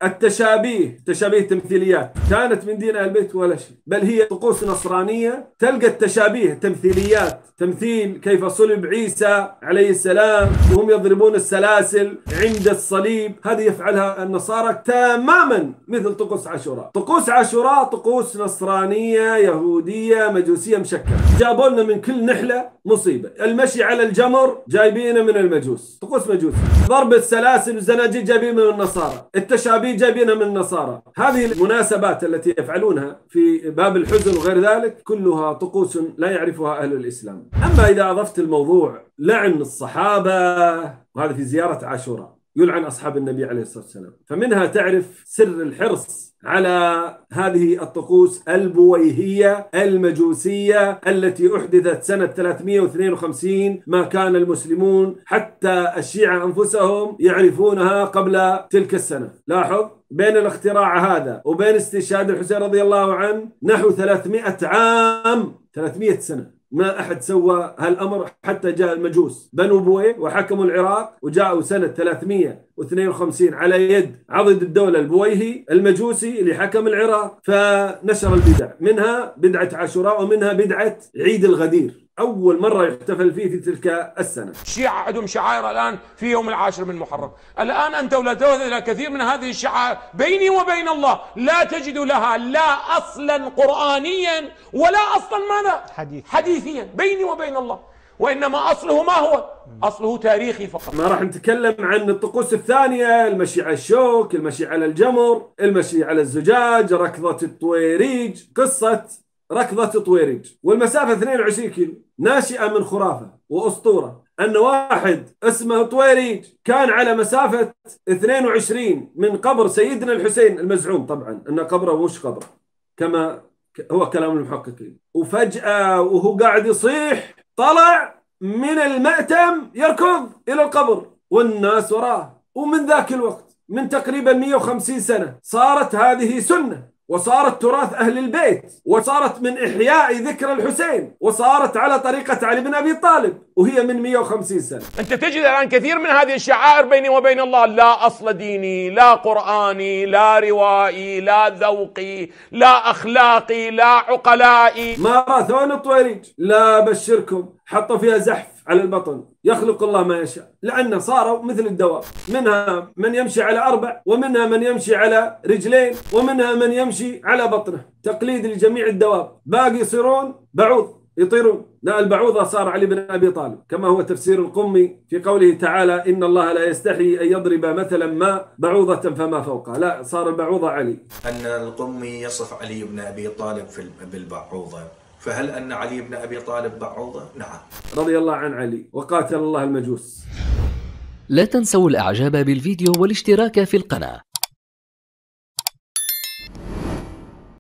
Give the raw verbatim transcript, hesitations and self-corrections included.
التشابيه، تشابيه تمثيليات، كانت من دين أهل البيت ولا شيء، بل هي طقوس نصرانية تلقى التشابيه تمثيليات، تمثيل كيف صلب عيسى عليه السلام وهم يضربون السلاسل عند الصليب، هذه يفعلها النصارى تماما مثل طقوس عاشوراء. طقوس عاشوراء طقوس نصرانية يهودية مجوسية مشكلة، جابوا لنا من كل نحلة مصيبة. المشي على الجمر جايبينه من المجوس، طقوس مجوسي. ضرب السلاسل والزناجير جايبين من النصارى، التشابيه جايبينها من النصارى. هذه المناسبات التي يفعلونها في باب الحزن وغير ذلك كلها طقوس لا يعرفها أهل الإسلام. أما إذا أضفت الموضوع لعن الصحابة، وهذا في زيارة عاشوراء يلعن أصحاب النبي عليه الصلاة والسلام، فمنها تعرف سر الحرص على هذه الطقوس البويهية المجوسية التي أحدثت سنة ثلاثمئة واثنين وخمسين، ما كان المسلمون حتى الشيعة أنفسهم يعرفونها قبل تلك السنة. لاحظ بين الاختراع هذا وبين استشهاد الحسين رضي الله عنه نحو ثلاثمئة عام، ثلاثمئة سنة ما أحد سوى هالأمر، حتى جاء المجوس بنو بويه وحكموا العراق، وجاءوا سنة ثلاثمئة واثنين وخمسين على يد عضد الدولة البويهي المجوسي اللي حكم العراق، فنشر البدع، منها بدعة عاشوراء ومنها بدعة عيد الغدير، أول مرة يحتفل فيه في تلك السنة. الشيعة عندهم شعائر الآن في يوم العاشر من محرم، الآن أنت ولا تذهب إلى كثير من هذه الشعائر بيني وبين الله لا تجد لها لا أصلا قرآنيا ولا أصلا ماذا؟ حديث. حديثيا بيني وبين الله، وإنما أصله ما هو؟ أصله تاريخي فقط. ما راح نتكلم عن الطقوس الثانية، المشي على الشوك، المشي على الجمر، المشي على الزجاج، ركضة الطويريج. قصة ركضة طويريج والمسافة اثنين وعشرين كيلو ناشئة من خرافة وأسطورة أن واحد اسمه طويريج كان على مسافة اثنين وعشرين من قبر سيدنا الحسين المزعوم، طبعا أن قبره مش قبره كما هو كلام المحققين، وفجأة وهو قاعد يصيح طلع من المأتم يركض إلى القبر والناس وراه. ومن ذاك الوقت من تقريبا مئة وخمسين سنة صارت هذه سنة، وصارت تراث أهل البيت، وصارت من إحياء ذكر الحسين، وصارت على طريقة علي بن أبي طالب، وهي من مئة وخمسين سنة. أنت تجد الآن كثير من هذه الشعائر بيني وبين الله لا أصل ديني، لا قرآني، لا روائي، لا ذوقي، لا أخلاقي، لا عقلائي. ماراثون الطويريج لا بشركم حطوا فيها زحف على البطن، يخلق الله ما يشاء، لأنه صاروا مثل الدواب، منها من يمشي على أربع، ومنها من يمشي على رجلين، ومنها من يمشي على بطنه، تقليد لجميع الدواب. باقي يصيرون بعوض يطيرون. لا، البعوضة صار علي بن أبي طالب، كما هو تفسير القمي في قوله تعالى إن الله لا يستحي أن يضرب مثلا ما بعوضة فما فوقها، لا، صار البعوضة علي. أن القمي يصف علي بن أبي طالب في بالبعوضة، فهل أن علي بن أبي طالب بعوضة؟ نعم، رضي الله عن علي وقاتل الله المجوس. لا تنسوا الإعجاب بالفيديو والاشتراك في القناة.